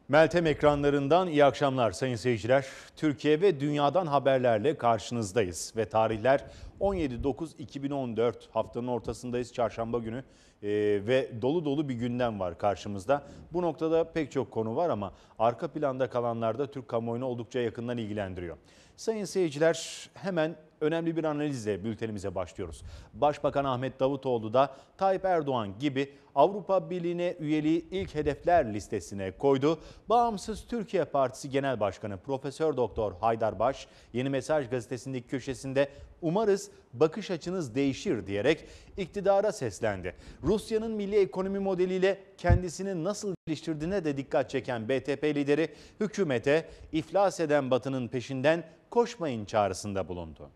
Meltem ekranlarından iyi akşamlar sayın seyirciler. Türkiye ve dünyadan haberlerle karşınızdayız ve tarihler 17-9-2014 haftanın ortasındayız, çarşamba günü. Ve dolu dolu bir gündem var karşımızda. Bu noktada pek çok konu var ama arka planda kalanlar da Türk kamuoyunu oldukça yakından ilgilendiriyor. Sayın seyirciler, hemen önemli bir analizle bültenimize başlıyoruz. Başbakan Ahmet Davutoğlu da Tayyip Erdoğan gibi Avrupa Birliği'ne üyeliği ilk hedefler listesine koydu. Bağımsız Türkiye Partisi Genel Başkanı Profesör Doktor Haydar Baş, Yeni Mesaj gazetesindeki köşesinde "Umarız bakış açınız değişir" diyerek iktidara seslendi. Rusya'nın milli ekonomi modeliyle kendisini nasıl geliştirdiğine de dikkat çeken BTP lideri hükümete iflas eden Batı'nın peşinden koşmayın çağrısında bulundu.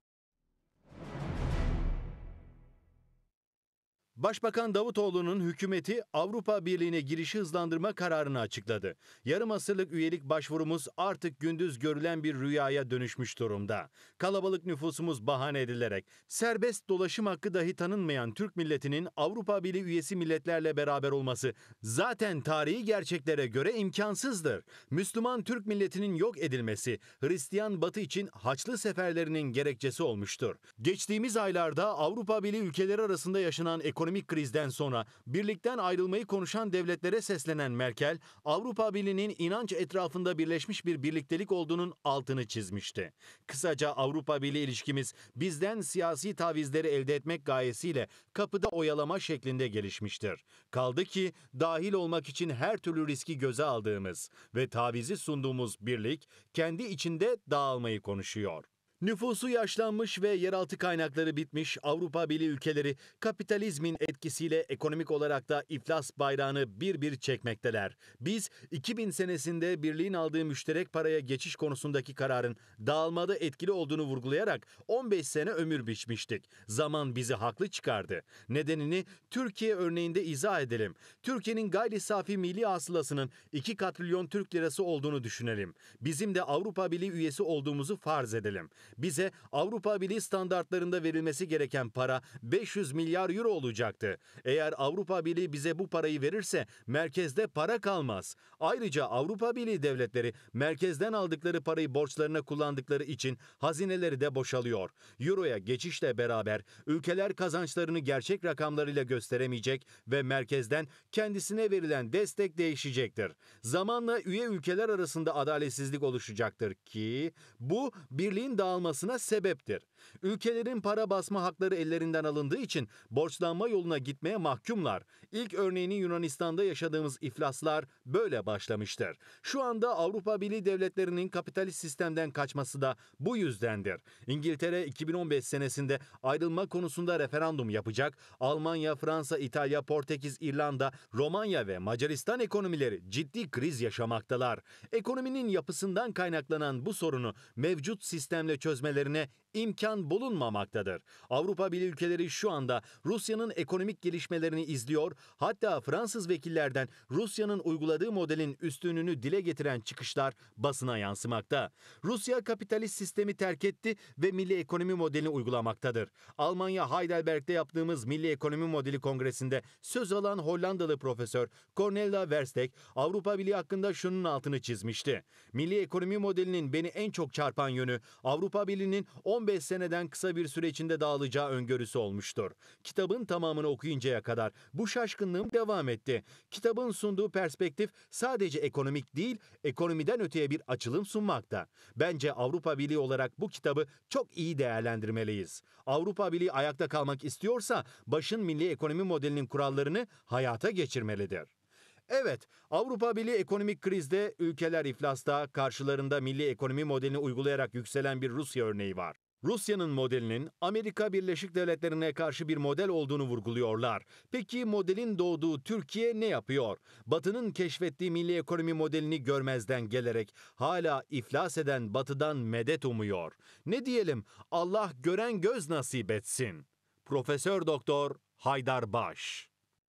Başbakan Davutoğlu'nun hükümeti Avrupa Birliği'ne girişi hızlandırma kararını açıkladı. Yarım asırlık üyelik başvurumuz artık gündüz görülen bir rüyaya dönüşmüş durumda. Kalabalık nüfusumuz bahane edilerek serbest dolaşım hakkı dahi tanınmayan Türk milletinin Avrupa Birliği üyesi milletlerle beraber olması zaten tarihi gerçeklere göre imkansızdır. Müslüman Türk milletinin yok edilmesi Hristiyan Batı için Haçlı seferlerinin gerekçesi olmuştur. Geçtiğimiz aylarda Avrupa Birliği ülkeleri arasında yaşanan ekonomik krizden sonra birlikten ayrılmayı konuşan devletlere seslenen Merkel, Avrupa Birliği'nin inanç etrafında birleşmiş bir birliktelik olduğunun altını çizmişti. Kısaca Avrupa Birliği ilişkimiz bizden siyasi tavizleri elde etmek gayesiyle kapıda oyalama şeklinde gelişmiştir. Kaldı ki dahil olmak için her türlü riski göze aldığımız ve tavizi sunduğumuz birlik kendi içinde dağılmayı konuşuyor. Nüfusu yaşlanmış ve yeraltı kaynakları bitmiş Avrupa Birliği ülkeleri kapitalizmin etkisiyle ekonomik olarak da iflas bayrağını bir bir çekmekteler. Biz 2000 senesinde birliğin aldığı müşterek paraya geçiş konusundaki kararın dağılmada etkili olduğunu vurgulayarak 15 sene ömür biçmiştik. Zaman bizi haklı çıkardı. Nedenini Türkiye örneğinde izah edelim. Türkiye'nin gayri safi milli hasılasının 2 katrilyon Türk lirası olduğunu düşünelim. Bizim de Avrupa Birliği üyesi olduğumuzu farz edelim. Bize Avrupa Birliği standartlarında verilmesi gereken para 500 milyar euro olacaktı. Eğer Avrupa Birliği bize bu parayı verirse merkezde para kalmaz. Ayrıca Avrupa Birliği devletleri merkezden aldıkları parayı borçlarına kullandıkları için hazineleri de boşalıyor. Euro'ya geçişle beraber ülkeler kazançlarını gerçek rakamlarıyla gösteremeyecek ve merkezden kendisine verilen destek değişecektir. Zamanla üye ülkeler arasında adaletsizlik oluşacaktır ki bu birliğin dağılmasına sebeptir. Ülkelerin para basma hakları ellerinden alındığı için borçlanma yoluna gitmeye mahkumlar. İlk örneğini Yunanistan'da yaşadığımız iflaslar böyle başlamıştır. Şu anda Avrupa Birliği devletlerinin kapitalist sistemden kaçması da bu yüzdendir. İngiltere 2015 senesinde ayrılma konusunda referandum yapacak. Almanya, Fransa, İtalya, Portekiz, İrlanda, Romanya ve Macaristan ekonomileri ciddi kriz yaşamaktalar. Ekonominin yapısından kaynaklanan bu sorunu mevcut sistemle çözmelerine imkan bulunmamaktadır. Avrupa Birliği ülkeleri şu anda Rusya'nın ekonomik gelişmelerini izliyor, hatta Fransız vekillerden Rusya'nın uyguladığı modelin üstünlüğünü dile getiren çıkışlar basına yansımakta. Rusya kapitalist sistemi terk etti ve milli ekonomi modelini uygulamaktadır. Almanya Heidelberg'de yaptığımız Milli Ekonomi Modeli Kongresi'nde söz alan Hollandalı profesör Cornelia Verstek, Avrupa Birliği hakkında şunun altını çizmişti. Milli ekonomi modelinin beni en çok çarpan yönü Avrupa Birliği'nin 15 seneden kısa bir süre içinde dağılacağı öngörüsü olmuştur. Kitabın tamamını okuyuncaya kadar bu şaşkınlığım devam etti. Kitabın sunduğu perspektif sadece ekonomik değil, ekonomiden öteye bir açılım sunmakta. Bence Avrupa Birliği olarak bu kitabı çok iyi değerlendirmeliyiz. Avrupa Birliği ayakta kalmak istiyorsa başın milli ekonomi modelinin kurallarını hayata geçirmelidir. Evet, Avrupa Birliği ekonomik krizde, ülkeler iflasta, karşılarında milli ekonomi modelini uygulayarak yükselen bir Rusya örneği var. Rusya'nın modelinin Amerika Birleşik Devletleri'ne karşı bir model olduğunu vurguluyorlar. Peki modelin doğduğu Türkiye ne yapıyor? Batı'nın keşfettiği milli ekonomi modelini görmezden gelerek hala iflas eden Batı'dan medet umuyor. Ne diyelim? Allah gören göz nasip etsin. Profesör Doktor Haydar Baş.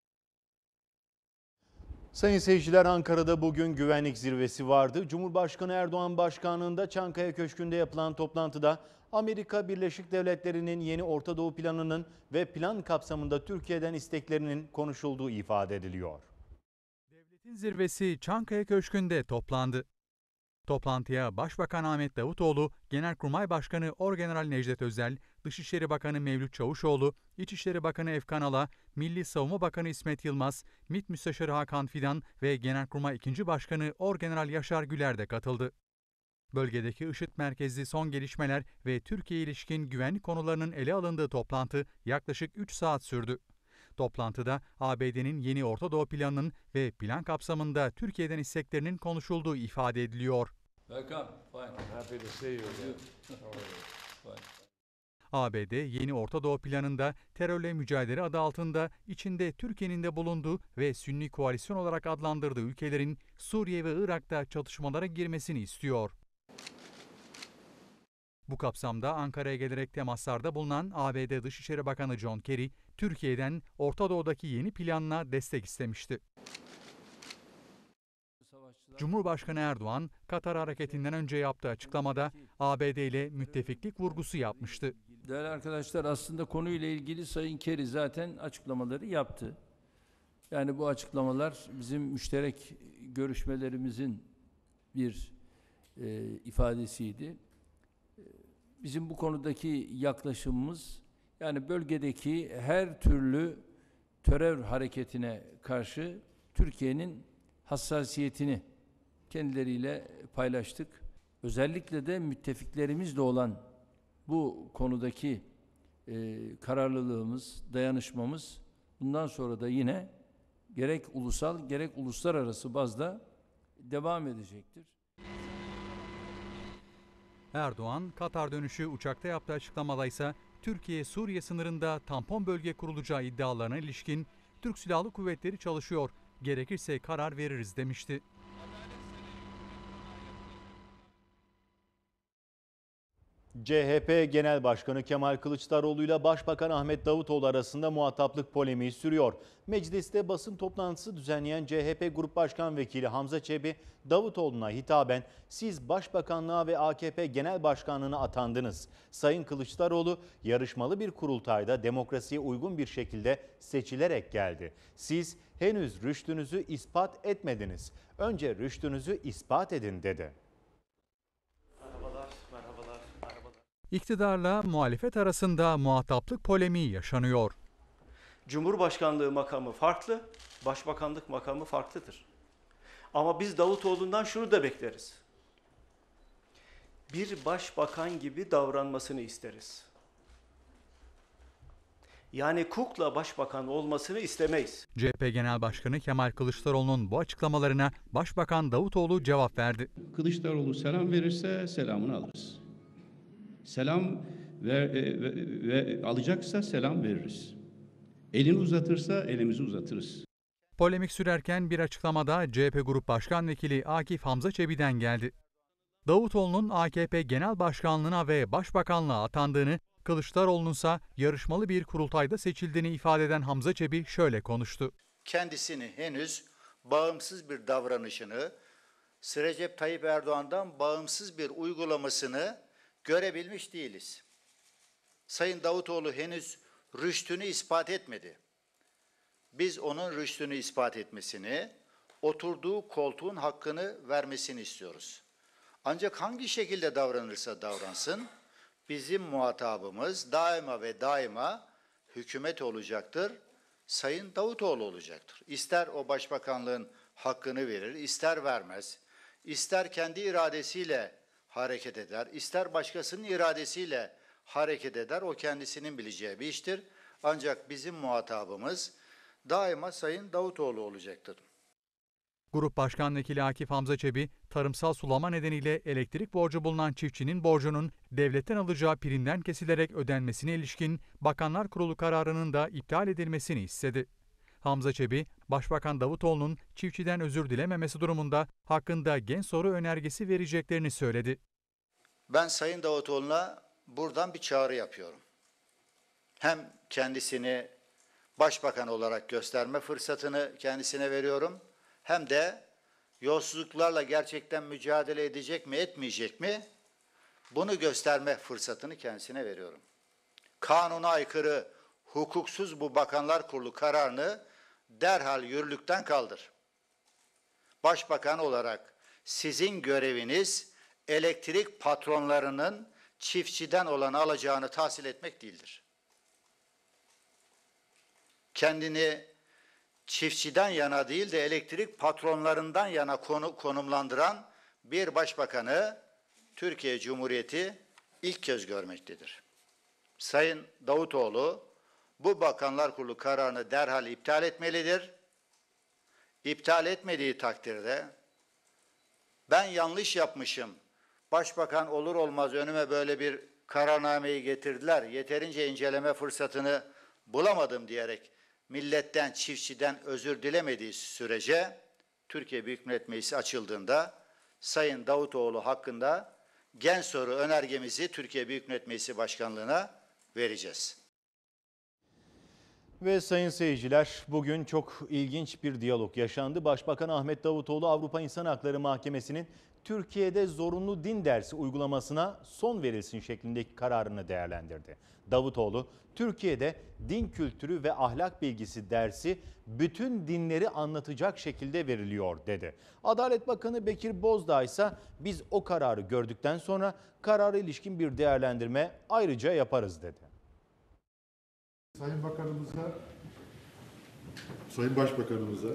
Sayın seyirciler, Ankara'da bugün güvenlik zirvesi vardı. Cumhurbaşkanı Erdoğan başkanlığında Çankaya Köşkü'nde yapılan toplantıda Amerika Birleşik Devletleri'nin yeni Orta Doğu planının ve plan kapsamında Türkiye'den isteklerinin konuşulduğu ifade ediliyor. Zirvesi Çankaya Köşkü'nde toplandı. Toplantıya Başbakan Ahmet Davutoğlu, Genelkurmay Başkanı Orgeneral Necdet Özel, Dışişleri Bakanı Mevlüt Çavuşoğlu, İçişleri Bakanı Efkan Ala, Milli Savunma Bakanı İsmet Yılmaz, MİT Müsteşarı Hakan Fidan ve Genelkurmay II. Başkanı Orgeneral Yaşar Güler de katıldı. Bölgedeki IŞİD merkezli son gelişmeler ve Türkiye'ye ilişkin güvenlik konularının ele alındığı toplantı yaklaşık 3 saat sürdü. Toplantıda ABD'nin yeni Orta Doğu planının ve plan kapsamında Türkiye'den isteklerinin konuşulduğu ifade ediliyor. Welcome. Fine. Happy to see you again. ABD yeni Orta Doğu planında terörle mücadele adı altında içinde Türkiye'nin de bulunduğu ve Sünni koalisyon olarak adlandırdığı ülkelerin Suriye ve Irak'ta çatışmalara girmesini istiyor. Bu kapsamda Ankara'ya gelerek temaslarda bulunan ABD Dışişleri Bakanı John Kerry, Türkiye'den Orta Doğu'daki yeni planına destek istemişti. Cumhurbaşkanı Erdoğan, Katar hareketinden önce yaptığı açıklamada ABD ile müttefiklik vurgusu yapmıştı. Değerli arkadaşlar, aslında konuyla ilgili Sayın Kerry zaten açıklamaları yaptı. Yani bu açıklamalar bizim müşterek görüşmelerimizin bir ifadesiydi. Bizim bu konudaki yaklaşımımız, yani bölgedeki her türlü terör hareketine karşı Türkiye'nin hassasiyetini kendileriyle paylaştık. Özellikle de müttefiklerimizle olan bu konudaki kararlılığımız, dayanışmamız bundan sonra da yine gerek ulusal gerek uluslararası bazda devam edecektir. Erdoğan, Katar dönüşü uçakta yaptığı açıklamada ise Türkiye-Suriye sınırında tampon bölge kurulacağı iddialarına ilişkin Türk Silahlı Kuvvetleri çalışıyor, gerekirse karar veririz demişti. CHP Genel Başkanı Kemal Kılıçdaroğlu ile Başbakan Ahmet Davutoğlu arasında muhataplık polemiği sürüyor. Mecliste basın toplantısı düzenleyen CHP Grup Başkan Vekili Hamza Çebi, Davutoğlu'na hitaben "Siz Başbakanlığa ve AKP Genel Başkanlığı'na atandınız. Sayın Kılıçdaroğlu yarışmalı bir kurultayda demokrasiye uygun bir şekilde seçilerek geldi. Siz henüz rüştünüzü ispat etmediniz. Önce rüştünüzü ispat edin" dedi. İktidarla muhalefet arasında muhataplık polemiği yaşanıyor. Cumhurbaşkanlığı makamı farklı, başbakanlık makamı farklıdır. Ama biz Davutoğlu'ndan şunu da bekleriz. Bir başbakan gibi davranmasını isteriz. Yani kukla başbakan olmasını istemeyiz. CHP Genel Başkanı Kemal Kılıçdaroğlu'nun bu açıklamalarına Başbakan Davutoğlu cevap verdi. Kılıçdaroğlu selam verirse selamını alırız. Selam ve alacaksa selam veririz. Elini uzatırsa elimizi uzatırız. Polemik sürerken bir açıklamada CHP Grup Başkan Vekili Akif Hamza Çebi'den geldi. Davutoğlu'nun AKP Genel Başkanlığına ve Başbakanlığa atandığını, Kılıçdaroğlu'nun ise yarışmalı bir kurultayda seçildiğini ifade eden Hamza Çebi şöyle konuştu. Kendisini henüz bağımsız bir davranışını, Recep Tayyip Erdoğan'dan bağımsız bir uygulamasını görebilmiş değiliz. Sayın Davutoğlu henüz rüştünü ispat etmedi. Biz onun rüştünü ispat etmesini, oturduğu koltuğun hakkını vermesini istiyoruz. Ancak hangi şekilde davranırsa davransın, bizim muhatabımız daima ve daima hükümet olacaktır, Sayın Davutoğlu olacaktır. İster o başbakanlığın hakkını verir, ister vermez, ister kendi iradesiyle hareket eder, ister başkasının iradesiyle hareket eder, o kendisinin bileceği bir iştir. Ancak bizim muhatabımız daima Sayın Davutoğlu olacaktır. Grup Başkan Vekili Akif Hamza Çebi, tarımsal sulama nedeniyle elektrik borcu bulunan çiftçinin borcunun devletten alacağı primden kesilerek ödenmesine ilişkin Bakanlar Kurulu kararının da iptal edilmesini istedi. Hamza Çebi, Başbakan Davutoğlu'nun çiftçiden özür dilememesi durumunda hakkında gen soru önergesi vereceklerini söyledi. Ben Sayın Davutoğlu'na buradan bir çağrı yapıyorum. Hem kendisini başbakan olarak gösterme fırsatını kendisine veriyorum, hem de yolsuzluklarla gerçekten mücadele edecek mi, etmeyecek mi, bunu gösterme fırsatını kendisine veriyorum. Kanuna aykırı, hukuksuz bu Bakanlar Kurulu kararını derhal yürürlükten kaldır. başbakan olarak sizin göreviniz elektrik patronlarının çiftçiden olan alacağını tahsil etmek değildir. Kendini çiftçiden yana değil de elektrik patronlarından yana konumlandıran bir başbakanı Türkiye Cumhuriyeti ilk kez görmektedir. Sayın Davutoğlu bu Bakanlar Kurulu kararını derhal iptal etmelidir. İptal etmediği takdirde ben yanlış yapmışım, başbakan olur olmaz önüme böyle bir kararnameyi getirdiler, yeterince inceleme fırsatını bulamadım diyerek milletten, çiftçiden özür dilemediği sürece Türkiye Büyük Millet Meclisi açıldığında Sayın Davutoğlu hakkında gen soru önergemizi Türkiye Büyük Millet Meclisi Başkanlığı'na vereceğiz. Ve sayın seyirciler, bugün çok ilginç bir diyalog yaşandı. Başbakan Ahmet Davutoğlu Avrupa İnsan Hakları Mahkemesi'nin Türkiye'de zorunlu din dersi uygulamasına son verilsin şeklindeki kararını değerlendirdi. Davutoğlu, Türkiye'de din kültürü ve ahlak bilgisi dersi bütün dinleri anlatacak şekilde veriliyor dedi. Adalet Bakanı Bekir Bozdağ ise biz o kararı gördükten sonra karara ilişkin bir değerlendirme ayrıca yaparız dedi. Sayın Bakanımıza, Sayın Başbakanımıza,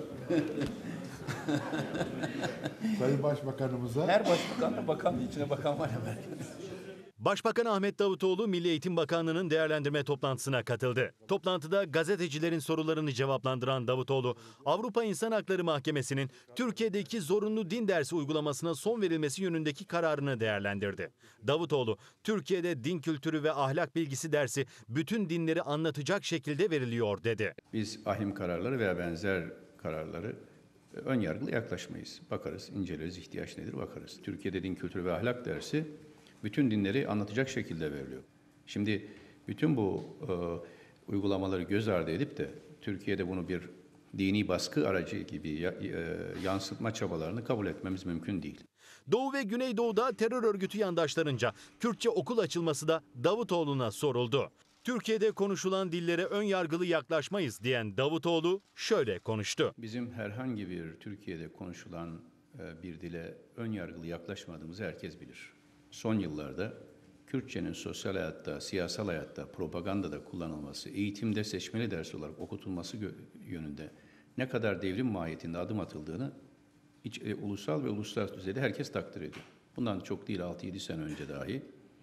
Sayın Başbakanımıza. Her başbakanla bakanın içine bakan var ya. Başbakan Ahmet Davutoğlu Milli Eğitim Bakanlığı'nın değerlendirme toplantısına katıldı. Toplantıda gazetecilerin sorularını cevaplandıran Davutoğlu, Avrupa İnsan Hakları Mahkemesi'nin Türkiye'deki zorunlu din dersi uygulamasına son verilmesi yönündeki kararını değerlendirdi. Davutoğlu, Türkiye'de din kültürü ve ahlak bilgisi dersi bütün dinleri anlatacak şekilde veriliyor dedi. Biz ahim kararları veya benzer kararları ön yargılı yaklaşmayız. Bakarız, inceleriz, ihtiyaç nedir bakarız. Türkiye'de din kültürü ve ahlak dersi bütün dinleri anlatacak şekilde veriliyor. Şimdi bütün bu uygulamaları göz ardı edip de Türkiye'de bunu bir dini baskı aracı gibi yansıtma çabalarını kabul etmemiz mümkün değil. Doğu ve Güneydoğu'da terör örgütü yandaşlarınca Kürtçe okul açılması da Davutoğlu'na soruldu. Türkiye'de konuşulan dillere ön yargılı yaklaşmayız diyen Davutoğlu şöyle konuştu. Bizim herhangi bir Türkiye'de konuşulan bir dile ön yargılı yaklaşmadığımızı herkes bilir. Son yıllarda Kürtçenin sosyal hayatta, siyasal hayatta, propagandada kullanılması, eğitimde seçmeli ders olarak okutulması yönünde ne kadar devrim mahiyetinde adım atıldığını ulusal ve uluslararası düzeyde herkes takdir ediyor. Bundan çok değil 6-7 sene önce dahi,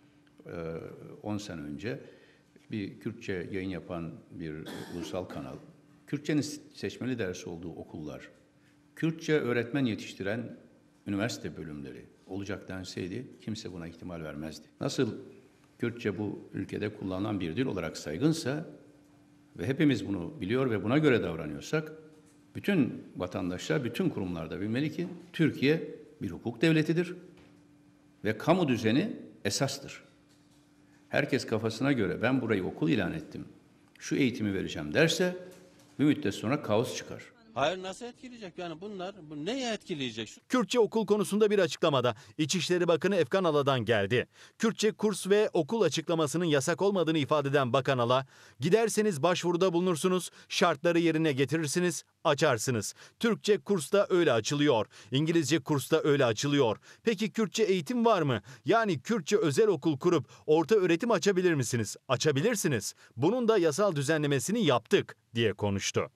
10 sene önce bir Kürtçe yayın yapan bir ulusal kanal, Kürtçenin seçmeli dersi olduğu okullar, Kürtçe öğretmen yetiştiren üniversite bölümleri olacak denseydi kimse buna ihtimal vermezdi. Nasıl Kürtçe bu ülkede kullanılan bir dil olarak saygınsa ve hepimiz bunu biliyor ve buna göre davranıyorsak bütün vatandaşlar, bütün kurumlarda bilmeli ki Türkiye bir hukuk devletidir ve kamu düzeni esastır. Herkes kafasına göre ben burayı okul ilan ettim, şu eğitimi vereceğim derse bir müddet sonra kaos çıkar. Hayır, nasıl etkileyecek? Yani bu neye etkileyecek? Kürtçe okul konusunda bir açıklamada İçişleri Bakanı Efkan Ala'dan geldi. Kürtçe kurs ve okul açıklamasının yasak olmadığını ifade eden Bakan Ala, giderseniz başvuruda bulunursunuz, şartları yerine getirirsiniz, açarsınız. Türkçe kursta öyle açılıyor, İngilizce kursta öyle açılıyor. Peki Kürtçe eğitim var mı? Yani Kürtçe özel okul kurup orta öğretim açabilir misiniz? Açabilirsiniz. Bunun da yasal düzenlemesini yaptık diye konuştu.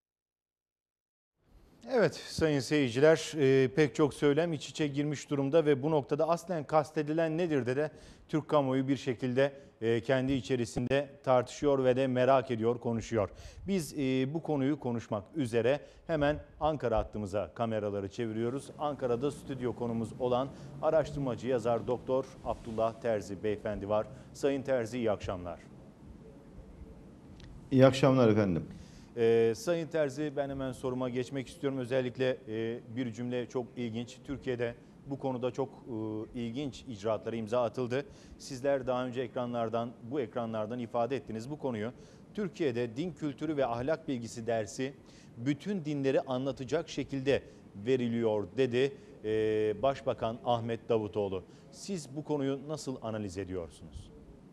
Evet sayın seyirciler, pek çok söylem iç içe girmiş durumda ve bu noktada aslen kastedilen nedir de Türk kamuoyu bir şekilde kendi içerisinde tartışıyor ve de merak ediyor, konuşuyor. Biz bu konuyu konuşmak üzere hemen Ankara hattımıza kameraları çeviriyoruz. Ankara'da stüdyo konumuz olan araştırmacı yazar Doktor Abdullah Terzi beyefendi var. Sayın Terzi, iyi akşamlar. İyi akşamlar efendim. Sayın Terzi, ben hemen soruma geçmek istiyorum. Özellikle bir cümle çok ilginç. Türkiye'de bu konuda çok ilginç icraatlara imza atıldı. Sizler daha önce bu ekranlardan ifade ettiniz bu konuyu. Türkiye'de din kültürü ve ahlak bilgisi dersi bütün dinleri anlatacak şekilde veriliyor dedi Başbakan Ahmet Davutoğlu. Siz bu konuyu nasıl analiz ediyorsunuz?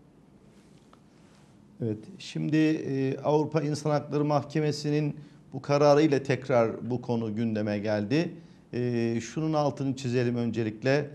Evet, şimdi Avrupa İnsan Hakları Mahkemesi'nin bu kararı ile tekrar bu konu gündeme geldi. şunun altını çizelim öncelikle.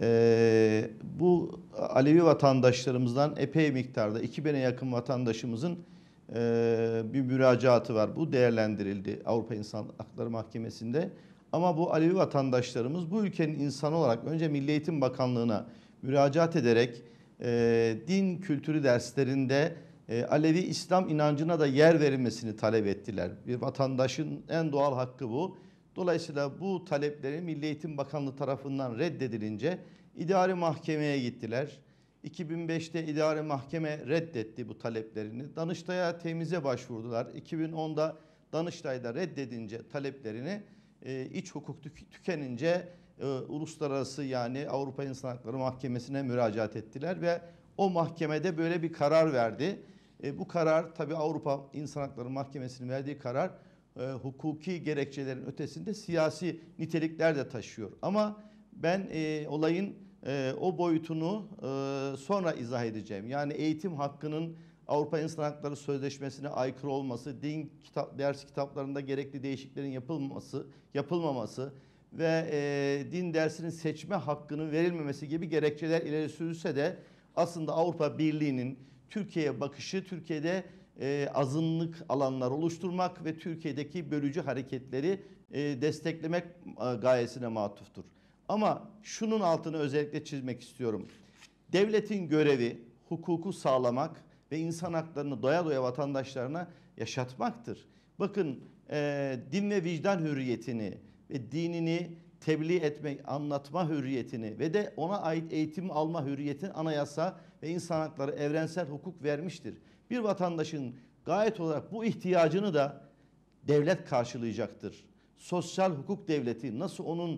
Bu Alevi vatandaşlarımızdan epey miktarda 2000'e yakın vatandaşımızın bir müracaatı var. Bu değerlendirildi Avrupa İnsan Hakları Mahkemesi'nde. Ama bu Alevi vatandaşlarımız bu ülkenin insanı olarak önce Milli Eğitim Bakanlığı'na müracaat ederek din kültürü derslerinde Alevi İslam inancına da yer verilmesini talep ettiler. Bir vatandaşın en doğal hakkı bu. Dolayısıyla bu talepleri Milli Eğitim Bakanlığı tarafından reddedilince idari mahkemeye gittiler. 2005'te idari mahkeme reddetti bu taleplerini. Danıştay'a temize başvurdular. 2010'da Danıştay'da reddedince taleplerini iç hukuk tükenince uluslararası yani Avrupa İnsan Hakları Mahkemesi'ne müracaat ettiler ve o mahkemede böyle bir karar verdi. Bu karar tabii Avrupa İnsan Hakları Mahkemesi'nin verdiği karar hukuki gerekçelerin ötesinde siyasi nitelikler de taşıyor. Ama ben olayın o boyutunu sonra izah edeceğim. Yani eğitim hakkının Avrupa İnsan Hakları Sözleşmesi'ne aykırı olması, ders kitaplarında gerekli değişikliklerin yapılmaması ve din dersinin seçme hakkının verilmemesi gibi gerekçeler ileri sürülse de aslında Avrupa Birliği'nin Türkiye'ye bakışı, Türkiye'de azınlık alanlar oluşturmak ve Türkiye'deki bölücü hareketleri desteklemek gayesine matuftur. Ama şunun altını özellikle çizmek istiyorum. Devletin görevi hukuku sağlamak ve insan haklarını doya doya vatandaşlarına yaşatmaktır. Bakın din ve vicdan hürriyetini ve dinini tebliğ etmek, anlatma hürriyetini ve de ona ait eğitim alma hürriyetini anayasa ve insan hakları evrensel hukuk vermiştir. Bir vatandaşın gayet olarak bu ihtiyacını da devlet karşılayacaktır. Sosyal hukuk devleti nasıl onun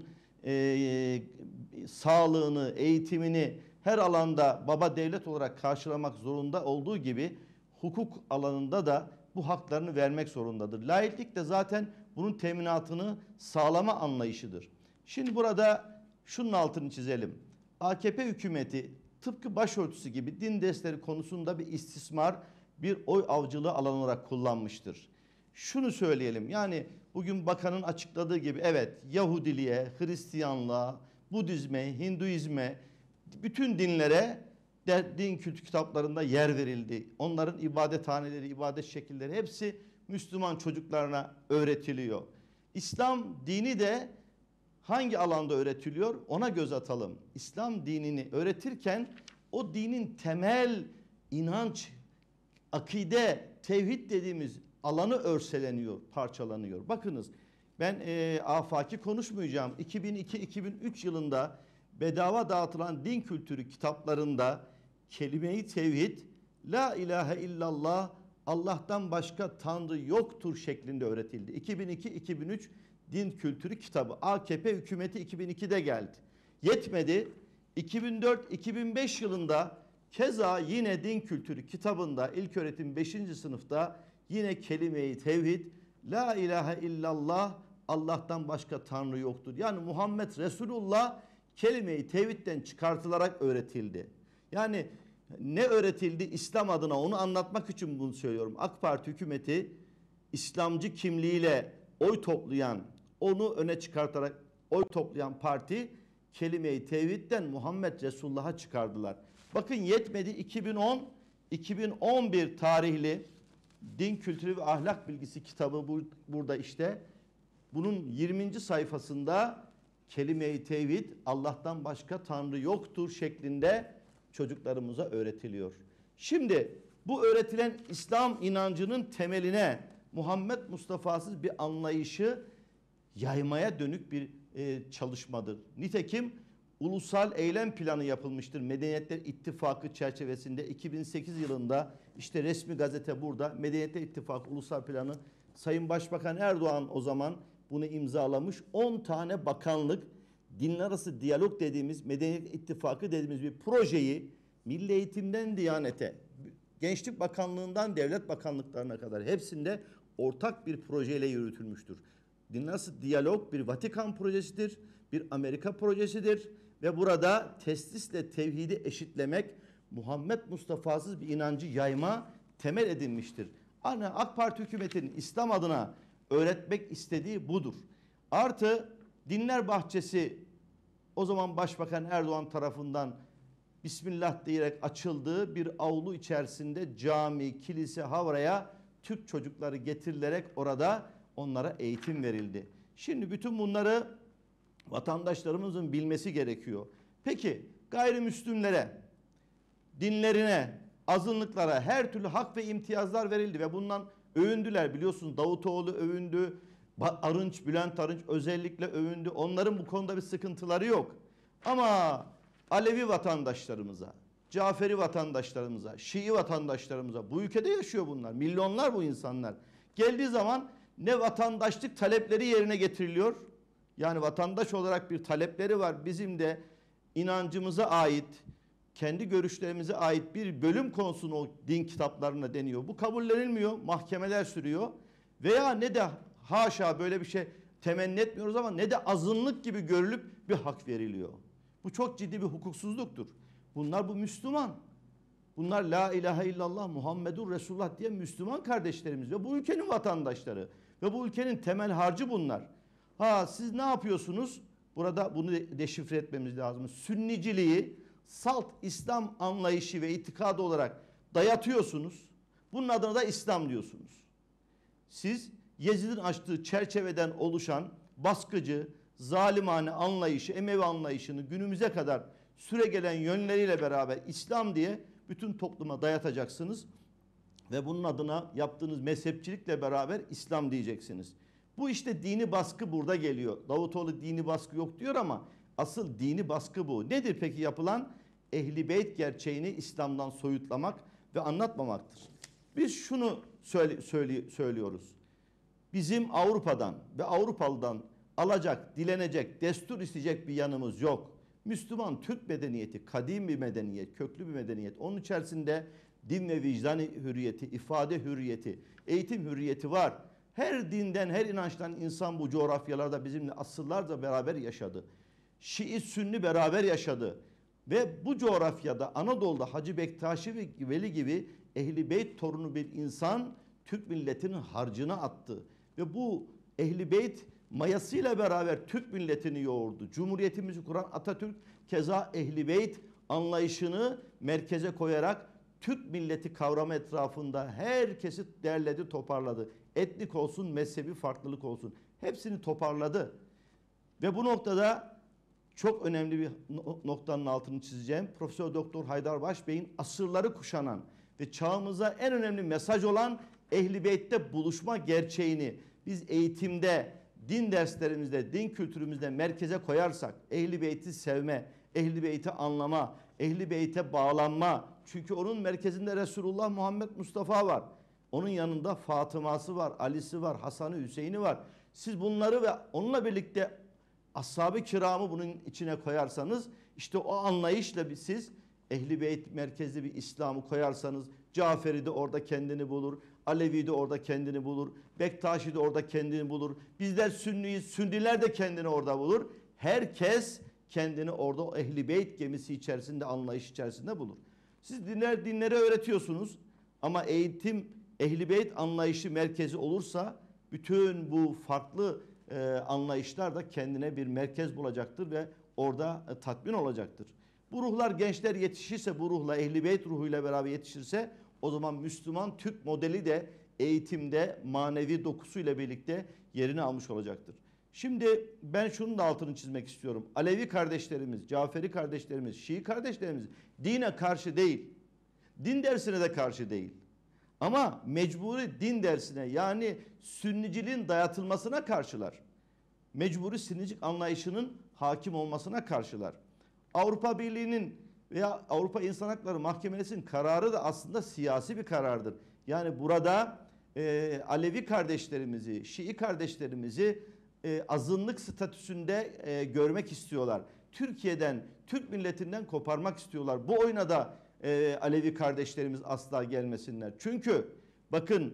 sağlığını, eğitimini her alanda baba devlet olarak karşılamak zorunda olduğu gibi hukuk alanında da bu haklarını vermek zorundadır. Laiklik de zaten bunun teminatını sağlama anlayışıdır. Şimdi burada şunun altını çizelim. AKP hükümeti tıpkı başörtüsü gibi din dersleri konusunda bir istismar, bir oy avcılığı alan olarak kullanmıştır. Şunu söyleyelim, yani bugün bakanın açıkladığı gibi evet Yahudiliğe, Hristiyanlığa, Budizme, Hinduizme, bütün dinlere din kültü kitaplarında yer verildi. Onların ibadethaneleri, ibadet şekilleri hepsi Müslüman çocuklarına öğretiliyor. İslam dini de hangi alanda öğretiliyor? Ona göz atalım. İslam dinini öğretirken o dinin temel inanç, akide, tevhid dediğimiz alanı örseleniyor, parçalanıyor. Bakınız ben afaki konuşmayacağım. 2002-2003 yılında bedava dağıtılan din kültürü kitaplarında kelime-i tevhid, la ilahe illallah, Allah'tan başka Tanrı yoktur şeklinde öğretildi. 2002-2003 din kültürü kitabı. AKP hükümeti 2002'de geldi. Yetmedi. 2004-2005 yılında keza yine din kültürü kitabında ilköğretim 5. sınıfta yine kelime-i tevhid, la ilahe illallah, Allah'tan başka Tanrı yoktur. Yani Muhammed Resulullah kelime-i tevhidden çıkartılarak öğretildi. Yani ne öğretildi İslam adına onu anlatmak için bunu söylüyorum. AK Parti hükümeti İslamcı kimliğiyle oy toplayan, onu öne çıkartarak oy toplayan parti kelime-i tevhidden Muhammed Resulullah'a çıkardılar. Bakın yetmedi 2010-2011 tarihli Din Kültürü ve Ahlak Bilgisi kitabı burada işte. Bunun 20. sayfasında kelime-i tevhid Allah'tan başka Tanrı yoktur şeklinde çocuklarımıza öğretiliyor. Şimdi bu öğretilen İslam inancının temeline Muhammed Mustafa'sız bir anlayışı yaymaya dönük bir çalışmadır. Nitekim ulusal eylem planı yapılmıştır. Medeniyetler İttifakı çerçevesinde 2008 yılında işte resmi gazete burada Medeniyetler İttifakı ulusal planı Sayın Başbakan Erdoğan o zaman bunu imzalamış. 10 tane bakanlık dinler arası diyalog dediğimiz Medeniyet İttifakı dediğimiz bir projeyi Milli Eğitim'den Diyanet'e, Gençlik Bakanlığı'ndan devlet bakanlıklarına kadar hepsinde ortak bir projeyle yürütülmüştür. Dinler arası diyalog bir Vatikan projesidir, bir Amerika projesidir ve burada teslisle tevhidi eşitlemek, Muhammed Mustafa'sız bir inancı yayma temel edilmiştir. AK Parti hükümetinin İslam adına öğretmek istediği budur. Artı Dinler Bahçesi o zaman Başbakan Erdoğan tarafından Bismillah diyerek açıldığı bir avlu içerisinde cami, kilise, havraya Türk çocukları getirilerek orada onlara eğitim verildi. Şimdi bütün bunları vatandaşlarımızın bilmesi gerekiyor. Peki gayrimüslimlere, dinlerine, azınlıklara her türlü hak ve imtiyazlar verildi ve bundan övündüler. Biliyorsunuz Davutoğlu övündü, Arınç, Bülent Arınç özellikle övündü. Onların bu konuda bir sıkıntıları yok. Ama Alevi vatandaşlarımıza, Caferi vatandaşlarımıza, Şii vatandaşlarımıza, bu ülkede yaşıyor bunlar. Milyonlar bu insanlar. Geldiği zaman ne vatandaşlık talepleri yerine getiriliyor. Yani vatandaş olarak bir talepleri var. Bizim de inancımıza ait, kendi görüşlerimize ait bir bölüm konusunu o din kitaplarına deniyor. Bu kabullenilmiyor, mahkemeler sürüyor. Veya ne de haşa böyle bir şey temenni etmiyoruz ama ne de azınlık gibi görülüp bir hak veriliyor. Bu çok ciddi bir hukuksuzluktur. Bunlar bu Müslüman. Bunlar la ilahe illallah Muhammedur Resulullah diye Müslüman kardeşlerimiz ve bu ülkenin vatandaşları ve bu ülkenin temel harcı bunlar. Ha siz ne yapıyorsunuz? Burada bunu deşifre etmemiz lazım. Sünniciliği salt İslam anlayışı ve itikadı olarak dayatıyorsunuz. Bunun adına da İslam diyorsunuz. Siz Yezid'in açtığı çerçeveden oluşan baskıcı, zalimane anlayışı, Emevi anlayışını günümüze kadar süregelen yönleriyle beraber İslam diye bütün topluma dayatacaksınız. Ve bunun adına yaptığınız mezhepçilikle beraber İslam diyeceksiniz. Bu işte dini baskı burada geliyor. Davutoğlu dini baskı yok diyor ama asıl dini baskı bu. Nedir peki yapılan? Ehl-i Beyt gerçeğini İslam'dan soyutlamak ve anlatmamaktır. Biz şunu söylüyoruz. Bizim Avrupa'dan ve Avrupalı'dan alacak, dilenecek, destur isteyecek bir yanımız yok. Müslüman Türk medeniyeti kadim bir medeniyet, köklü bir medeniyet. Onun içerisinde din ve vicdan hürriyeti, ifade hürriyeti, eğitim hürriyeti var. Her dinden, her inançtan insan bu coğrafyalarda bizimle asırlarca beraber yaşadı. Şii, Sünni beraber yaşadı. Ve bu coğrafyada Anadolu'da Hacı Bektaşi Veli gibi Ehl-i Beyt torunu bir insan Türk milletinin harcına attı. Ve bu Ehl-i Beyt mayasıyla beraber Türk milletini yoğurdu. Cumhuriyetimizi kuran Atatürk keza Ehl-i Beyt anlayışını merkeze koyarak Türk milleti kavramı etrafında herkesi derledi, toparladı. Etnik olsun, mezhebi farklılık olsun. Hepsini toparladı. Ve bu noktada çok önemli bir noktanın altını çizeceğim. Profesör Doktor Haydar Başbey'in asırları kuşanan ve çağımıza en önemli mesaj olan Ehl-i Beyt'te buluşma gerçeğini biz eğitimde, din derslerimizde, din kültürümüzde merkeze koyarsak, Ehl-i Beyt'i sevme, Ehl-i Beyt'i anlama, Ehl-i Beyt'e bağlanma. Çünkü onun merkezinde Resulullah Muhammed Mustafa var. Onun yanında Fatıma'sı var, Ali'si var, Hasan'ı, Hüseyin'i var. Siz bunları ve onunla birlikte ashab-ı kiramı bunun içine koyarsanız, işte o anlayışla siz Ehl-i Beyt merkezli bir İslam'ı koyarsanız, Caferi de orada kendini bulur, Alevi de orada kendini bulur, Bektaşi de orada kendini bulur. Bizler Sünniyiz, Sünniler de kendini orada bulur. Herkes kendini orada o Ehl-i Beyt gemisi içerisinde, anlayış içerisinde bulur. Siz dinleri öğretiyorsunuz ama eğitim Ehl-i Beyt anlayışı merkezi olursa bütün bu farklı anlayışlar da kendine bir merkez bulacaktır ve orada tatmin olacaktır. Bu ruhlar, gençler yetişirse, bu ruhla Ehl-i Beyt ruhuyla beraber yetişirse o zaman Müslüman Türk modeli de eğitimde manevi dokusuyla birlikte yerini almış olacaktır. Şimdi ben şunun da altını çizmek istiyorum. Alevi kardeşlerimiz, Caferi kardeşlerimiz, Şii kardeşlerimiz dine karşı değil. Din dersine de karşı değil. Ama mecburi din dersine, yani sünniciliğin dayatılmasına karşılar. Mecburi sünnilik anlayışının hakim olmasına karşılar. Avrupa Birliği'nin veya Avrupa İnsan Hakları Mahkemesi'nin kararı da aslında siyasi bir karardır. Yani burada Alevi kardeşlerimizi, Şii kardeşlerimizi azınlık statüsünde görmek istiyorlar. Türkiye'den, Türk milletinden koparmak istiyorlar. Bu oyuna da Alevi kardeşlerimiz asla gelmesinler. Çünkü bakın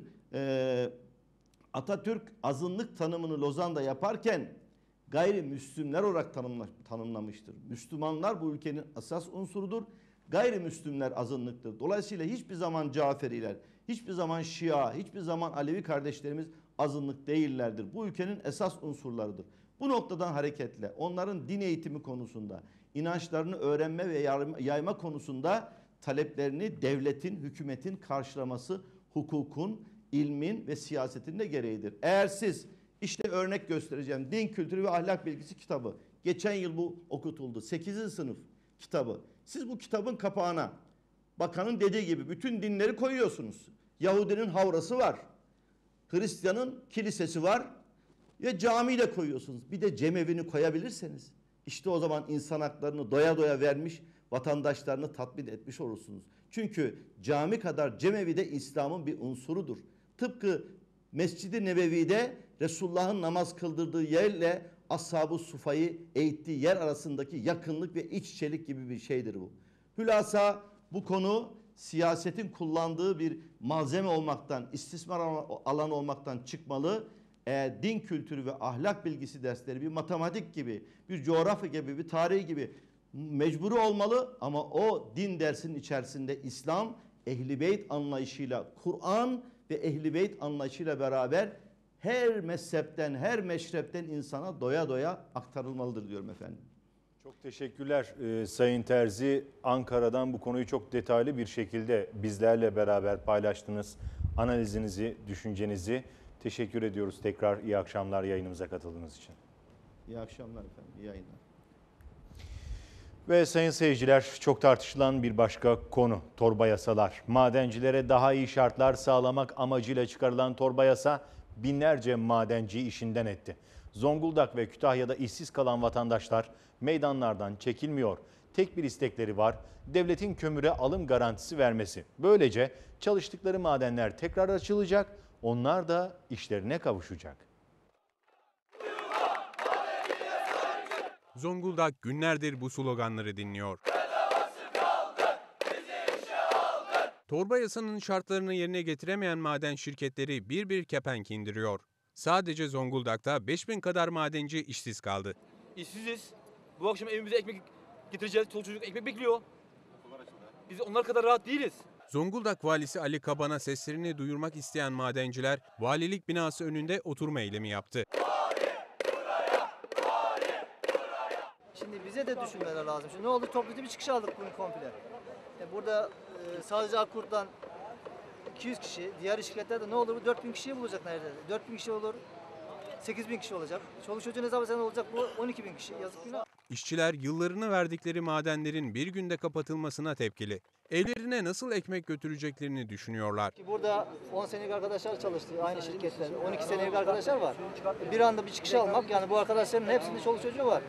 Atatürk azınlık tanımını Lozan'da yaparken gayrimüslimler olarak tanımlamıştır. Müslümanlar bu ülkenin esas unsurudur. Gayrimüslimler azınlıktır. Dolayısıyla hiçbir zaman Caferiler, hiçbir zaman Şia, hiçbir zaman Alevi kardeşlerimiz azınlık değillerdir. Bu ülkenin esas unsurlarıdır. Bu noktadan hareketle onların din eğitimi konusunda, inançlarını öğrenme ve yayma konusunda taleplerini devletin, hükümetin karşılaması hukukun, ilmin ve siyasetin de gereğidir. Eğer siz, işte örnek göstereceğim, Din Kültürü ve Ahlak Bilgisi kitabı, geçen yıl bu okutuldu, 8. sınıf kitabı. Siz bu kitabın kapağına bakanın dediği gibi bütün dinleri koyuyorsunuz. Yahudinin havrası var, Hristiyanın kilisesi var ve camiyi de koyuyorsunuz. Bir de cemevini koyabilirseniz, işte o zaman insan haklarını doya doya vermiş, vatandaşlarını tatmin etmiş olursunuz. Çünkü cami kadar cemevi de İslam'ın bir unsurudur. Tıpkı Mescid-i Nebevi'de Resulullah'ın namaz kıldırdığı yerle Ashab-ı Sufa'yı eğittiği yer arasındaki yakınlık ve iç içelik gibi bir şeydir bu. Hülasa bu konu siyasetin kullandığı bir malzeme olmaktan, istismar alanı olmaktan çıkmalı. Din kültürü ve ahlak bilgisi dersleri bir matematik gibi, bir coğrafya gibi, bir tarih gibi mecburi olmalı ama o din dersinin içerisinde İslam, Ehl-i Beyt anlayışıyla, Kur'an ve Ehl-i Beyt anlayışıyla beraber her mezhepten, her meşrepten insana doya doya aktarılmalıdır diyorum efendim. Çok teşekkürler Sayın Terzi. Ankara'dan bu konuyu çok detaylı bir şekilde bizlerle beraber paylaştınız. Analizinizi, düşüncenizi teşekkür ediyoruz. Tekrar iyi akşamlar yayınımıza katıldığınız için. İyi akşamlar efendim, iyi yayınlar. Ve sayın seyirciler, çok tartışılan bir başka konu torba yasalar. Madencilere daha iyi şartlar sağlamak amacıyla çıkarılan torba yasa binlerce madenciyi işinden etti. Zonguldak ve Kütahya'da işsiz kalan vatandaşlar meydanlardan çekilmiyor. Tek bir istekleri var, devletin kömüre alım garantisi vermesi. Böylece çalıştıkları madenler tekrar açılacak, onlar da işlerine kavuşacak. Zonguldak günlerdir bu sloganları dinliyor. Torba yasanın şartlarını yerine getiremeyen maden şirketleri bir bir kepenk indiriyor. Sadece Zonguldak'ta 5000 kadar madenci işsiz kaldı. İşsiziz. Bu akşam evimize ekmek getireceğiz. Çoluk çocuk ekmek bekliyor. Biz onlar kadar rahat değiliz. Zonguldak valisi Ali Kaban'a seslerini duyurmak isteyen madenciler valilik binası önünde oturma eylemi yaptı. Şimdi bize de düşünmeler lazım. Şimdi ne oldu? Topluca bir çıkış aldık bunu komple. Burada sadece Akkurt'tan 200 kişi, diğer şirketlerde ne olur? 4000 kişiyi bulacak neredeyse. 4000 kişi olur, 8000 kişi olacak. Çoluk çocuğun hesabı ne olacak? Bu 12.000 kişi. Yazık günah. İşçiler yıllarını verdikleri madenlerin bir günde kapatılmasına tepkili. Evlerine nasıl ekmek götüreceklerini düşünüyorlar. Burada 10 senelik arkadaşlar çalıştı aynı şirketlerde. 12 senelik arkadaşlar var. Bir anda bir çıkış almak, yani bu arkadaşların hepsinde çoluk çocuğu var.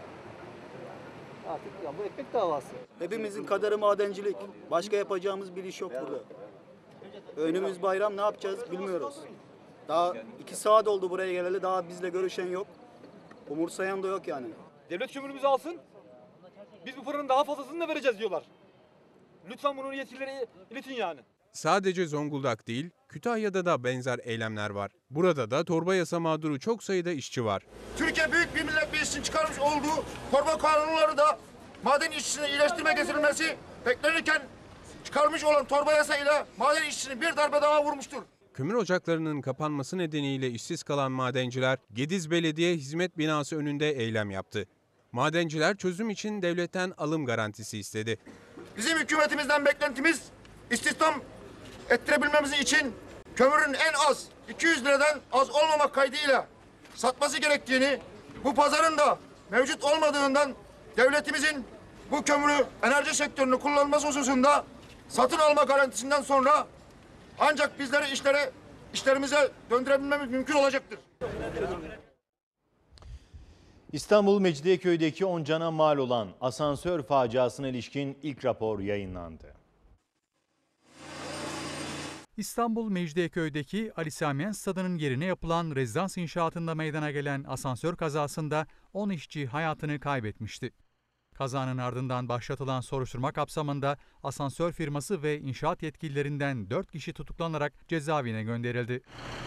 Artık ya bu ekmek davası. Hepimizin kaderi madencilik. Başka yapacağımız bir iş yok burada. Önümüz bayram, ne yapacağız bilmiyoruz. Daha 2 saat oldu buraya geleli, daha bizle görüşen yok. Umursayan da yok yani. Devlet kömürümüzü alsın. Biz bu paranın daha fazlasını da vereceğiz diyorlar. Lütfen bunu yetkililere iletin yani. Sadece Zonguldak değil, Kütahya'da da benzer eylemler var. Burada da torba yasa mağduru çok sayıda işçi var. Türkiye Büyük bir Millet Meclisi'nin çıkarmış olduğu torba kanunları da maden işçisine iyileştirme getirilmesi beklenirken çıkarmış olan torba yasayla maden işçisini bir darbe daha vurmuştur. Kömür ocaklarının kapanması nedeniyle işsiz kalan madenciler Gediz Belediye Hizmet Binası önünde eylem yaptı. Madenciler çözüm için devletten alım garantisi istedi. Bizim hükümetimizden beklentimiz istihdam ettirebilmemiz için kömürün en az 200 liradan az olmamak kaydıyla satması gerektiğini, bu pazarın da mevcut olmadığından devletimizin bu kömürü enerji sektörünü kullanması hususunda satın alma garantisinden sonra ancak bizleri işlerimize döndürebilmemiz mümkün olacaktır. İstanbul Mecidiyeköy'deki 10 cana mal olan asansör faciasına ilişkin ilk rapor yayınlandı. İstanbul Mecidiyeköy'deki Ali Sami Yen Stadı'nın yerine yapılan rezidans inşaatında meydana gelen asansör kazasında 10 işçi hayatını kaybetmişti. Kazanın ardından başlatılan soruşturma kapsamında asansör firması ve inşaat yetkililerinden 4 kişi tutuklanarak cezaevine gönderildi.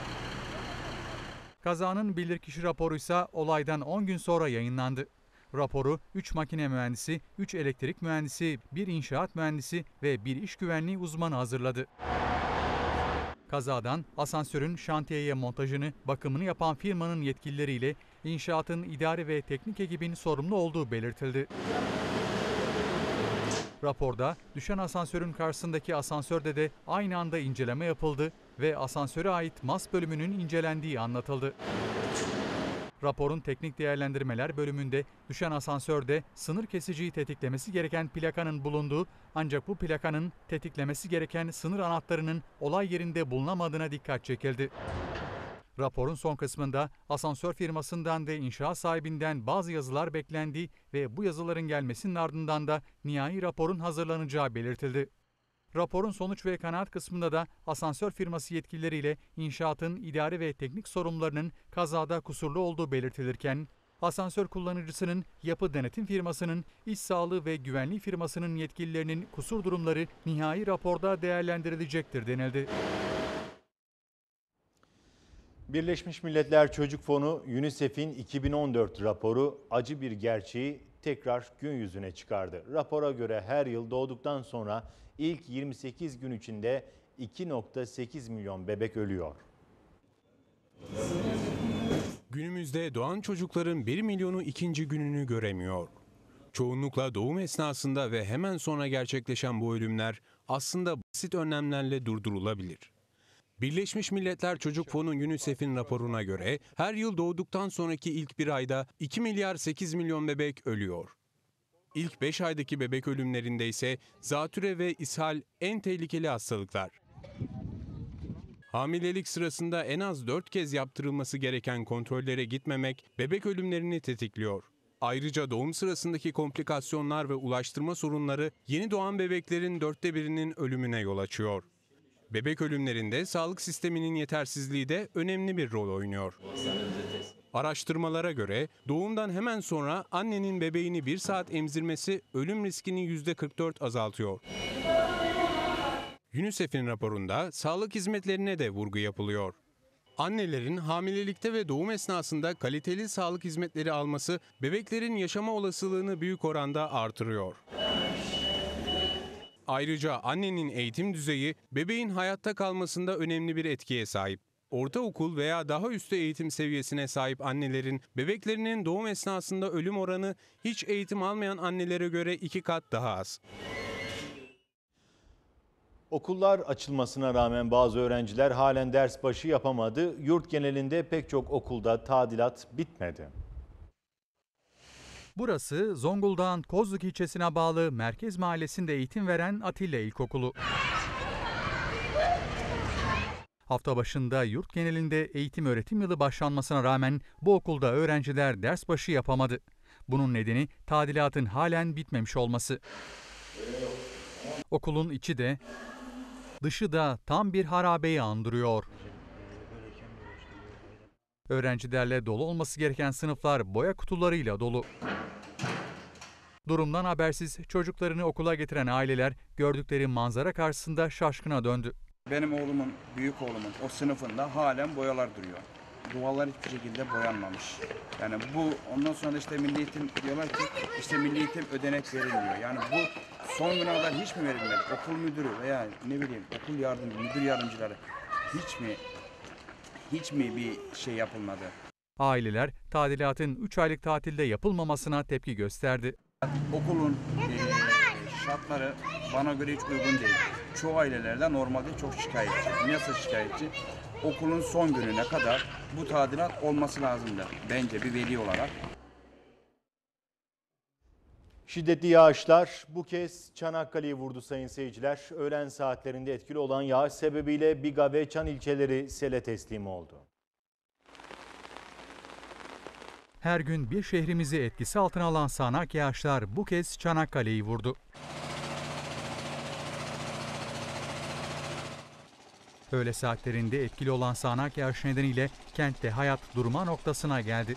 Kazanın bilirkişi raporu ise olaydan 10 gün sonra yayınlandı. Raporu 3 makine mühendisi, 3 elektrik mühendisi, 1 inşaat mühendisi ve 1 iş güvenliği uzmanı hazırladı. Kazadan asansörün şantiyeye montajını, bakımını yapan firmanın yetkilileriyle inşaatın idari ve teknik ekibin sorumlu olduğu belirtildi. Raporda düşen asansörün karşısındaki asansörde de aynı anda inceleme yapıldı ve asansöre ait MAS bölümünün incelendiği anlatıldı. Raporun teknik değerlendirmeler bölümünde düşen asansörde sınır kesiciyi tetiklemesi gereken plakanın bulunduğu ancak bu plakanın tetiklemesi gereken sınır anahtarının olay yerinde bulunamadığına dikkat çekildi. Raporun son kısmında asansör firmasından ve inşaat sahibinden bazı yazılar beklendiği ve bu yazıların gelmesinin ardından da nihai raporun hazırlanacağı belirtildi. Raporun sonuç ve kanaat kısmında da asansör firması yetkilileriyle inşaatın idari ve teknik sorumlularının kazada kusurlu olduğu belirtilirken, asansör kullanıcısının, yapı denetim firmasının, iş sağlığı ve güvenliği firmasının yetkililerinin kusur durumları nihai raporda değerlendirilecektir denildi. Birleşmiş Milletler Çocuk Fonu UNICEF'in 2014 raporu acı bir gerçeği tekrar gün yüzüne çıkardı. Rapora göre her yıl doğduktan sonra ilk 28 gün içinde 2,8 milyon bebek ölüyor. Günümüzde doğan çocukların 1 milyonu ikinci gününü göremiyor. Çoğunlukla doğum esnasında ve hemen sonra gerçekleşen bu ölümler aslında basit önlemlerle durdurulabilir. Birleşmiş Milletler Çocuk Fonu UNICEF'in raporuna göre her yıl doğduktan sonraki ilk bir ayda 2 milyar 8 milyon bebek ölüyor. İlk 5 aydaki bebek ölümlerinde ise zatüre ve ishal en tehlikeli hastalıklar. Hamilelik sırasında en az 4 kez yaptırılması gereken kontrollere gitmemek bebek ölümlerini tetikliyor. Ayrıca doğum sırasındaki komplikasyonlar ve ulaştırma sorunları yeni doğan bebeklerin 1/4'inin ölümüne yol açıyor. Bebek ölümlerinde sağlık sisteminin yetersizliği de önemli bir rol oynuyor. Araştırmalara göre doğumdan hemen sonra annenin bebeğini 1 saat emzirmesi ölüm riskini %44 azaltıyor. UNICEF'in raporunda sağlık hizmetlerine de vurgu yapılıyor. Annelerin hamilelikte ve doğum esnasında kaliteli sağlık hizmetleri alması bebeklerin yaşama olasılığını büyük oranda artırıyor. Ayrıca annenin eğitim düzeyi bebeğin hayatta kalmasında önemli bir etkiye sahip. Ortaokul veya daha üstü eğitim seviyesine sahip annelerin bebeklerinin doğum esnasında ölüm oranı hiç eğitim almayan annelere göre 2 kat daha az. Okullar açılmasına rağmen bazı öğrenciler halen ders başı yapamadı. Yurt genelinde pek çok okulda tadilat bitmedi. Burası Zonguldak'ın Kozluk ilçesine bağlı Merkez Mahallesi'nde eğitim veren Atilla İlkokulu. Hafta başında yurt genelinde eğitim öğretim yılı başlanmasına rağmen bu okulda öğrenciler ders başı yapamadı. Bunun nedeni tadilatın halen bitmemiş olması. Okulun içi de dışı da tam bir harabeyi andırıyor. Öğrencilerle dolu olması gereken sınıflar boya kutularıyla dolu. Durumdan habersiz çocuklarını okula getiren aileler gördükleri manzara karşısında şaşkına döndü. Benim oğlumun, büyük oğlumun o sınıfında halen boyalar duruyor. Duvarlar hiçbir şekilde boyanmamış. Yani bu ondan sonra işte Milli Eğitim diyorlar ki işte Milli Eğitim ödenek verilmiyor. Yani bu son güne kadar hiç mi verilmedi? Okul müdürü veya ne bileyim okul müdür yardımcıları hiç mi bir şey yapılmadı? Aileler tadilatın 3 aylık tatilde yapılmamasına tepki gösterdi. Okulun şartları bana göre hiç uygun değil. Çoğu ailelerde normalde çok şikayetçi. Nasıl şikayetçi? Okulun son gününe kadar bu tadilat olması lazımdı bence bir veli olarak. Şiddetli yağışlar bu kez Çanakkale'yi vurdu sayın seyirciler. Öğlen saatlerinde etkili olan yağış sebebiyle Biga ve Çan ilçeleri sele teslim oldu. Her gün bir şehrimizi etkisi altına alan sağanak yağışlar bu kez Çanakkale'yi vurdu. Öğle saatlerinde etkili olan sağanak yağış nedeniyle kentte hayat durma noktasına geldi.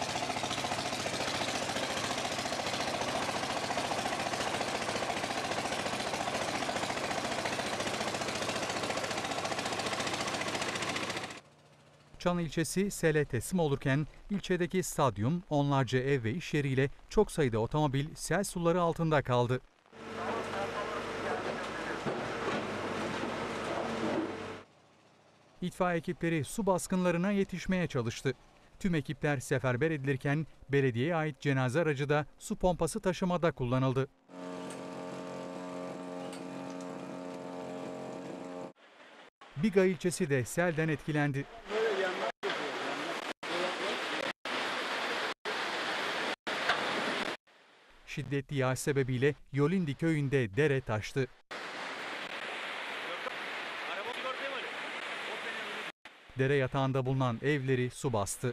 Çan ilçesi sele teslim olurken ilçedeki stadyum, onlarca ev ve iş yeriyle çok sayıda otomobil sel suları altında kaldı. İtfaiye ekipleri su baskınlarına yetişmeye çalıştı. Tüm ekipler seferber edilirken belediyeye ait cenaze aracı da su pompası taşımada kullanıldı. Biga ilçesi de selden etkilendi. Şiddetli yağış sebebiyle Yolindi köyünde dere taştı. Dere yatağında bulunan evleri su bastı.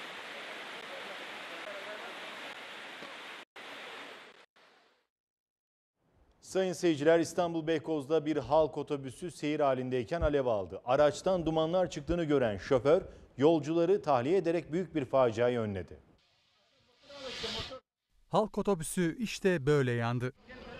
Sayın seyirciler, İstanbul Beykoz'da bir halk otobüsü seyir halindeyken alev aldı. Araçtan dumanlar çıktığını gören şoför yolcuları tahliye ederek büyük bir faciayı önledi. Halk otobüsü işte böyle yandı.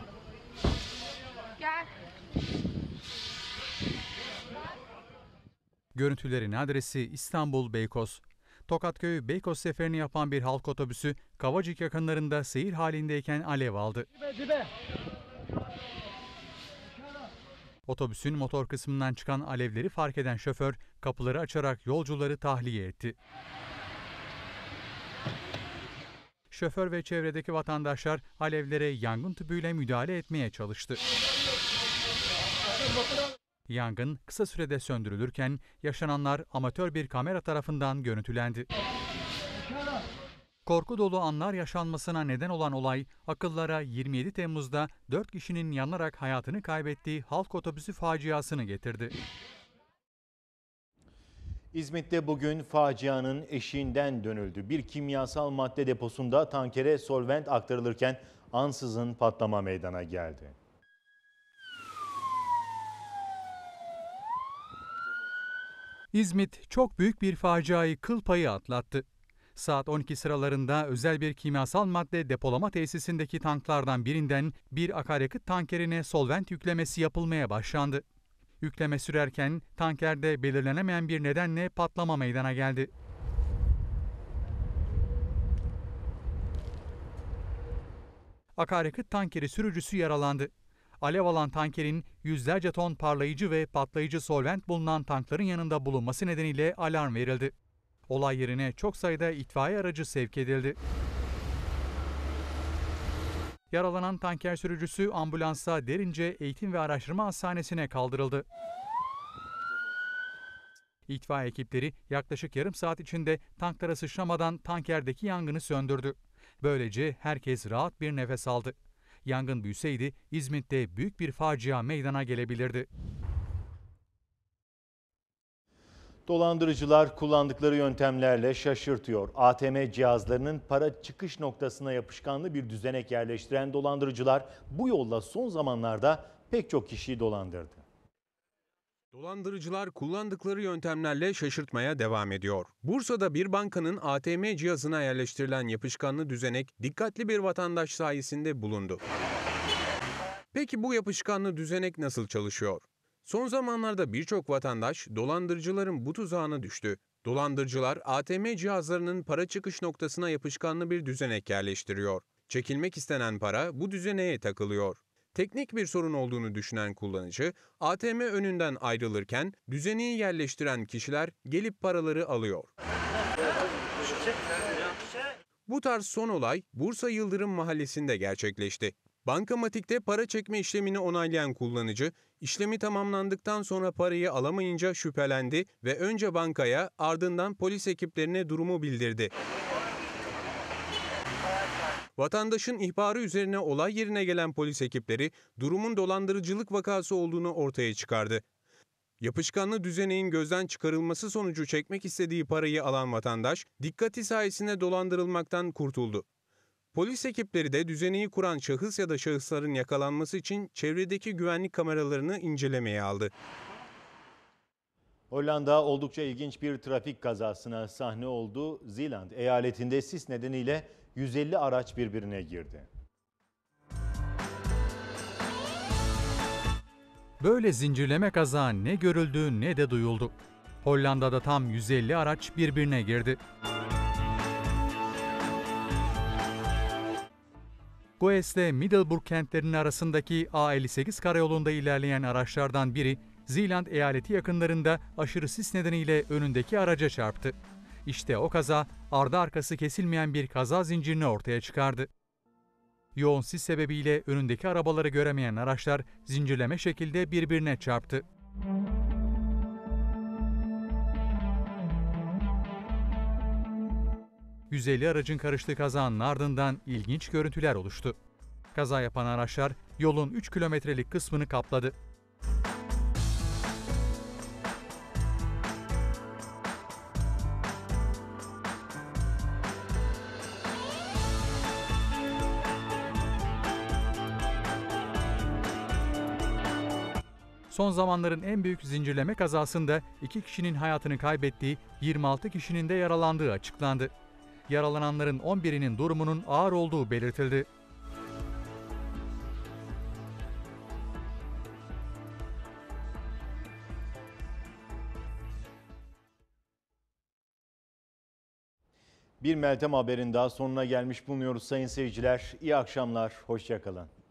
Görüntülerin adresi İstanbul Beykoz. Tokatköy'ü Beykoz seferini yapan bir halk otobüsü Kavacık yakınlarında seyir halindeyken alev aldı. Otobüsün motor kısmından çıkan alevleri fark eden şoför kapıları açarak yolcuları tahliye etti. Şoför ve çevredeki vatandaşlar alevlere yangın tüpüyle müdahale etmeye çalıştı. Yangın kısa sürede söndürülürken yaşananlar amatör bir kamera tarafından görüntülendi. Korku dolu anlar yaşanmasına neden olan olay akıllara 27 Temmuz'da 4 kişinin yanarak hayatını kaybettiği halk otobüsü faciasını getirdi. İzmit'te bugün facianın eşiğinden dönüldü. Bir kimyasal madde deposunda tankere solvent aktarılırken ansızın patlama meydana geldi. İzmit çok büyük bir faciayı kıl payı atlattı. Saat 12 sıralarında özel bir kimyasal madde depolama tesisindeki tanklardan birinden bir akaryakıt tankerine solvent yüklemesi yapılmaya başlandı. Yükleme sürerken tankerde belirlenemeyen bir nedenle patlama meydana geldi. Akaryakıt tankeri sürücüsü yaralandı. Alev alan tankerin yüzlerce ton parlayıcı ve patlayıcı solvent bulunan tankların yanında bulunması nedeniyle alarm verildi. Olay yerine çok sayıda itfaiye aracı sevk edildi. Yaralanan tanker sürücüsü ambulansa Derince Eğitim ve Araştırma Hastanesi'ne kaldırıldı. İtfaiye ekipleri yaklaşık yarım saat içinde tanklara sıçramadan tankerdeki yangını söndürdü. Böylece herkes rahat bir nefes aldı. Yangın büyüseydi İzmit'te büyük bir facia meydana gelebilirdi. Dolandırıcılar kullandıkları yöntemlerle şaşırtıyor. ATM cihazlarının para çıkış noktasına yapışkanlı bir düzenek yerleştiren dolandırıcılar bu yolla son zamanlarda pek çok kişiyi dolandırdı. Dolandırıcılar kullandıkları yöntemlerle şaşırtmaya devam ediyor. Bursa'da bir bankanın ATM cihazına yerleştirilen yapışkanlı düzenek dikkatli bir vatandaş sayesinde bulundu. Peki bu yapışkanlı düzenek nasıl çalışıyor? Son zamanlarda birçok vatandaş dolandırıcıların bu tuzağına düştü. Dolandırıcılar ATM cihazlarının para çıkış noktasına yapışkanlı bir düzenek yerleştiriyor. Çekilmek istenen para bu düzeneğe takılıyor. Teknik bir sorun olduğunu düşünen kullanıcı ATM önünden ayrılırken düzeneği yerleştiren kişiler gelip paraları alıyor. Bu tarz son olay Bursa Yıldırım Mahallesi'nde gerçekleşti. Bankamatikte para çekme işlemini onaylayan kullanıcı, işlemi tamamlandıktan sonra parayı alamayınca şüphelendi ve önce bankaya ardından polis ekiplerine durumu bildirdi. Vatandaşın ihbarı üzerine olay yerine gelen polis ekipleri durumun dolandırıcılık vakası olduğunu ortaya çıkardı. Yapışkanlı düzeneğin gözden çıkarılması sonucu çekmek istediği parayı alan vatandaş dikkati sayesinde dolandırılmaktan kurtuldu. Polis ekipleri de düzeneği kuran şahıs ya da şahısların yakalanması için çevredeki güvenlik kameralarını incelemeye aldı. Hollanda oldukça ilginç bir trafik kazasına sahne oldu. Zeeland eyaletinde sis nedeniyle 150 araç birbirine girdi. Böyle zincirleme kaza ne görüldü ne de duyuldu. Hollanda'da tam 150 araç birbirine girdi. Goes ile Middelburg kentlerinin arasındaki A58 karayolunda ilerleyen araçlardan biri Zeeland eyaleti yakınlarında aşırı sis nedeniyle önündeki araca çarptı. İşte o kaza ardı arkası kesilmeyen bir kaza zincirini ortaya çıkardı. Yoğun sis sebebiyle önündeki arabaları göremeyen araçlar zincirleme şekilde birbirine çarptı. ...150 aracın karıştığı kazanın ardından ilginç görüntüler oluştu. Kaza yapan araçlar yolun 3 kilometrelik kısmını kapladı. Son zamanların en büyük zincirleme kazasında 2 kişinin hayatını kaybettiği, 26 kişinin de yaralandığı açıklandı. Yaralananların 11'inin durumunun ağır olduğu belirtildi. Bir Meltem haberin daha sonuna gelmiş bulunuyoruz sayın seyirciler. İyi akşamlar, hoşça kalın.